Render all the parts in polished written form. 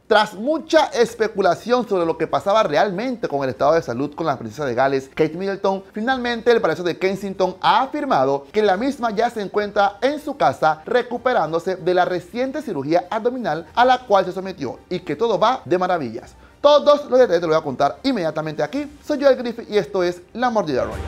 Tras mucha especulación sobre lo que pasaba realmente con el estado de salud con la princesa de Gales, Kate Middleton, finalmente el Palacio de Kensington ha afirmado que la misma ya se encuentra en su casa recuperándose de la reciente cirugía abdominal a la cual se sometió y que todo va de maravillas. Todos los detalles te los voy a contar inmediatamente aquí. Soy Joel Griffith y esto es La Mordida Royal.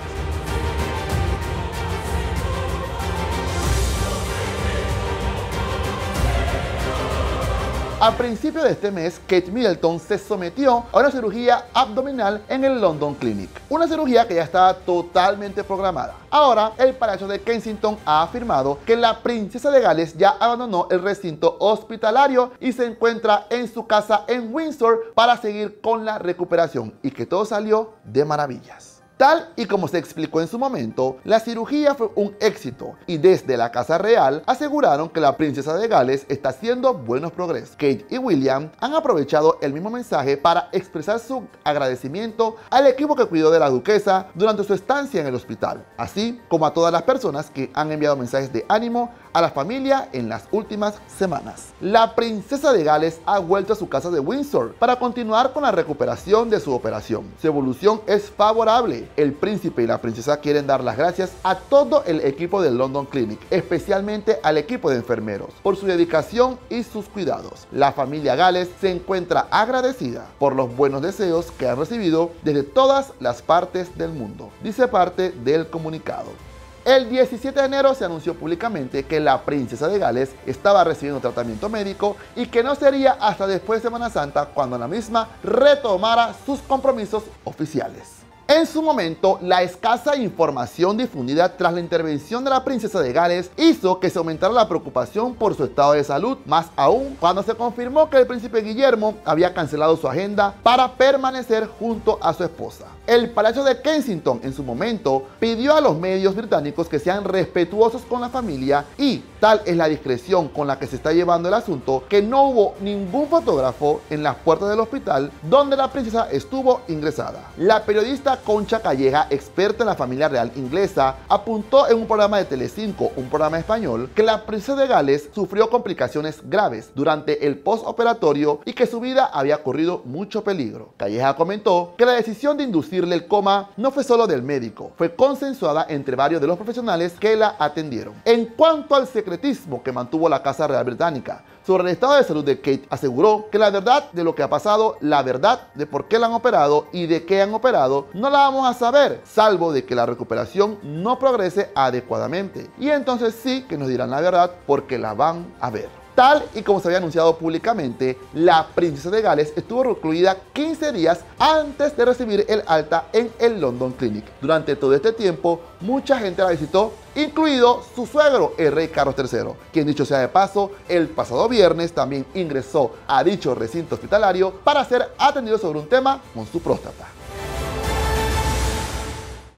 A principios de este mes, Kate Middleton se sometió a una cirugía abdominal en el London Clinic. Una cirugía que ya estaba totalmente programada. Ahora, el Palacio de Kensington ha afirmado que la princesa de Gales ya abandonó el recinto hospitalario y se encuentra en su casa en Windsor para seguir con la recuperación y que todo salió de maravillas. Tal y como se explicó en su momento, la cirugía fue un éxito y desde la Casa Real aseguraron que la princesa de Gales está haciendo buenos progresos. Kate y William han aprovechado el mismo mensaje para expresar su agradecimiento al equipo que cuidó de la duquesa durante su estancia en el hospital, así como a todas las personas que han enviado mensajes de ánimo a la familia en las últimas semanas. La princesa de Gales ha vuelto a su casa de Windsor para continuar con la recuperación de su operación. Su evolución es favorable. El príncipe y la princesa quieren dar las gracias a todo el equipo del London Clinic, especialmente al equipo de enfermeros, por su dedicación y sus cuidados. La familia Gales se encuentra agradecida por los buenos deseos que han recibido desde todas las partes del mundo, dice parte del comunicado. El 17 de enero se anunció públicamente que la princesa de Gales estaba recibiendo tratamiento médico y que no sería hasta después de Semana Santa cuando la misma retomara sus compromisos oficiales. En su momento, la escasa información difundida tras la intervención de la princesa de Gales hizo que se aumentara la preocupación por su estado de salud, más aún cuando se confirmó que el príncipe Guillermo había cancelado su agenda para permanecer junto a su esposa. El Palacio de Kensington en su momento pidió a los medios británicos que sean respetuosos con la familia y tal es la discreción con la que se está llevando el asunto que no hubo ningún fotógrafo en las puertas del hospital donde la princesa estuvo ingresada. La periodista Concha Calleja, experta en la familia real inglesa, apuntó en un programa de Telecinco, un programa español, que la princesa de Gales sufrió complicaciones graves durante el postoperatorio y que su vida había corrido mucho peligro. Calleja comentó que la decisión de inducirle el coma no fue solo del médico, fue consensuada entre varios de los profesionales que la atendieron. En cuanto al secretismo que mantuvo la Casa Real Británica sobre el estado de salud de Kate, aseguró que la verdad de lo que ha pasado, la verdad de por qué la han operado y de qué han operado, no la vamos a saber, salvo de que la recuperación no progrese adecuadamente. Y entonces sí que nos dirán la verdad porque la van a ver. Tal y como se había anunciado públicamente, la princesa de Gales estuvo recluida 15 días antes de recibir el alta en el London Clinic. Durante todo este tiempo, mucha gente la visitó, incluido su suegro, el rey Carlos III, quien, dicho sea de paso, el pasado viernes también ingresó a dicho recinto hospitalario para ser atendido sobre un tema con su próstata.